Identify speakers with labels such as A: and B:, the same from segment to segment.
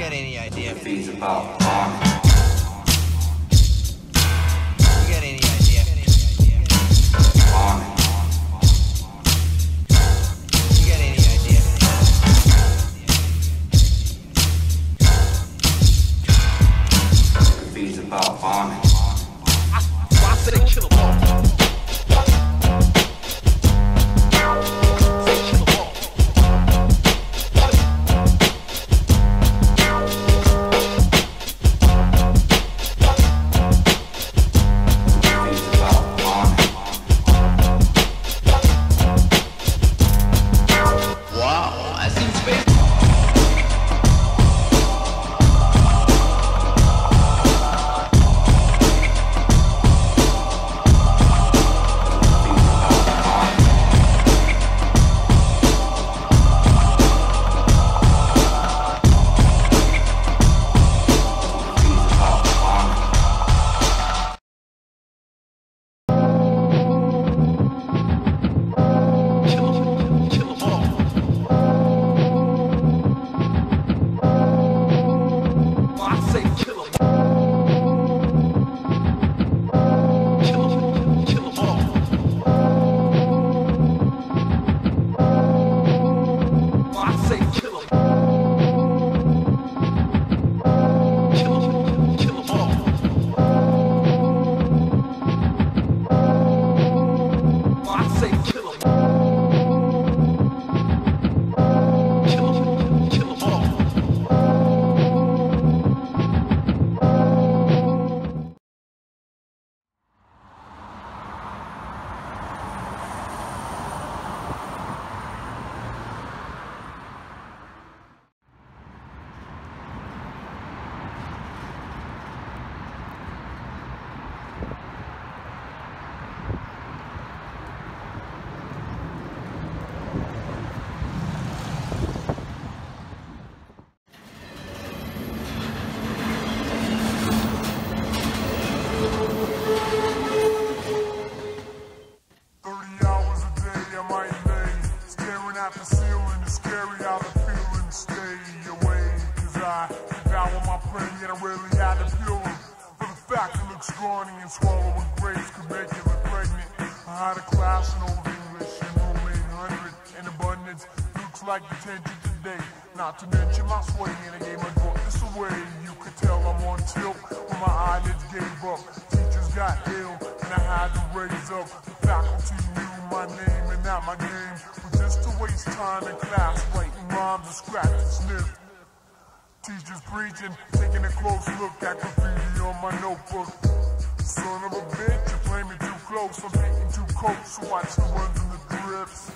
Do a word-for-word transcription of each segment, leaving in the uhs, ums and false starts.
A: got any idea?
B: Fees about farming.
A: You got any idea?
B: Farming.
A: You got any idea?
B: Fees about farming.
C: I say kill 'em all. Say kill 'em all.
B: Fees about farming.
C: Wow, that seems space. Kill 'em, kill 'em all. I say kill 'em. Kill 'em, kill 'em all. I say kill 'em. Kill 'em, kill 'em all. I say kill 'em. Kill 'em, kill 'em all.
D: Thirty hours a day I might lay, staring at the ceiling. It's scary how the feeling stay away. Cause I devour my prey, yet I rarely had to peel them. For the fact it looks scrawny and swallowing grapes could make you look pregnant. I had a class in Old English in room eight hundred. In abundance, looks like detention today. Not to mention my sway, and I gave my book this away. You could tell I'm on tilt when my eyelids gave up. Teachers got ill, and I had to raise up. The faculty knew my name, and that my game was just to waste time in class, writing rhymes and scratch and sniff. Teachers preaching, taking a close look at graffiti on my notebook. Son of a bitch, you play me too close. I'm painting too close, so watch the ones in the drips.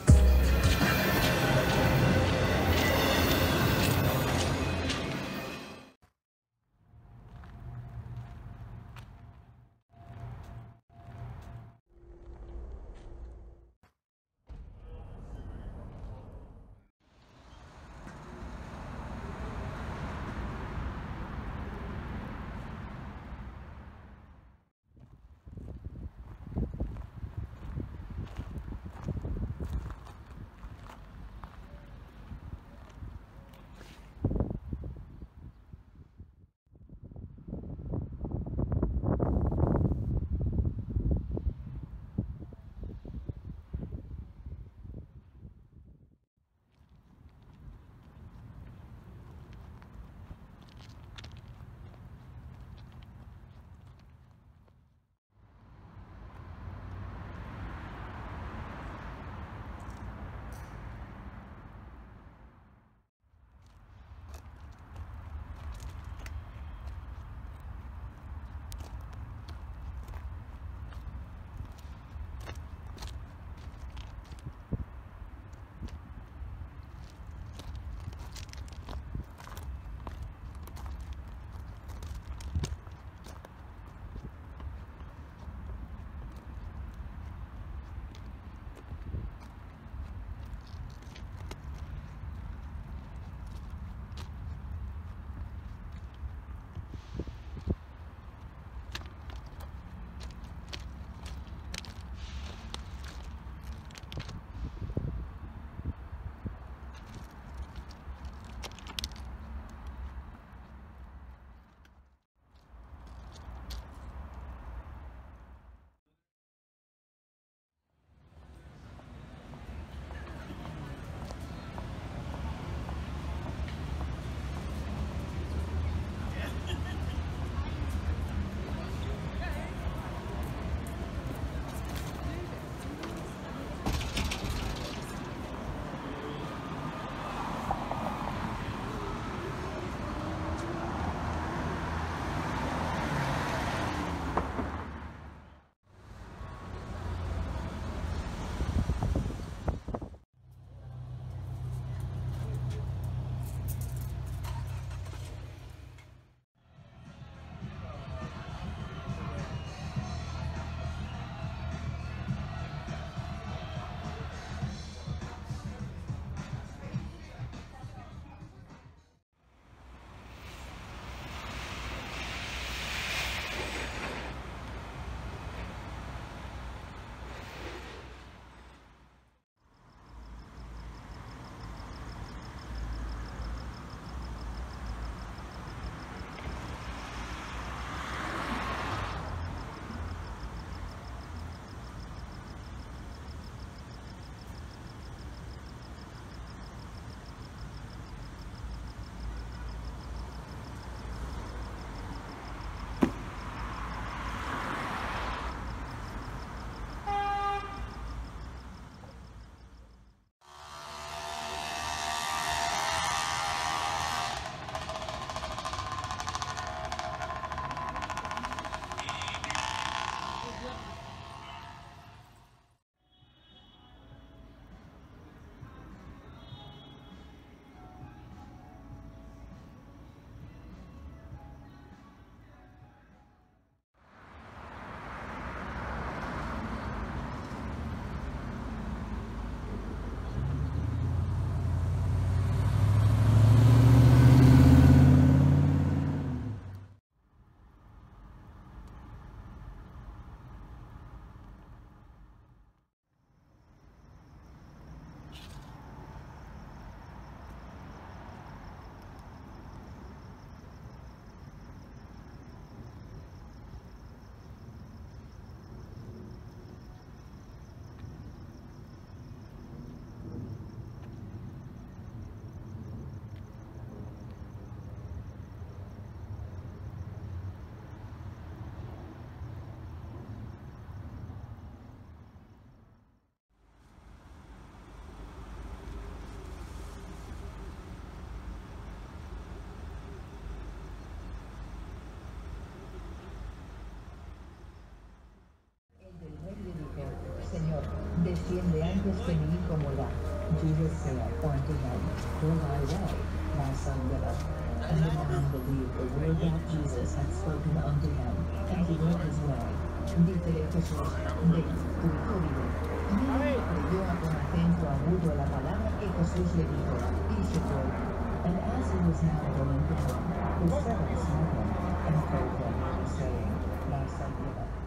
E: desciende antes que mi hijo muera. Jesus said unto him, Go thy way, my son liveth. And the man believed the word that Jesus had spoken unto him, and he went his way. Dice Jesús, de tu hijo vive. Y él creyó con acento agudo la palabra que Jesús le dijo, y se fue. And as he was now going down, his servants met him, and told him, saying, Thy son liveth.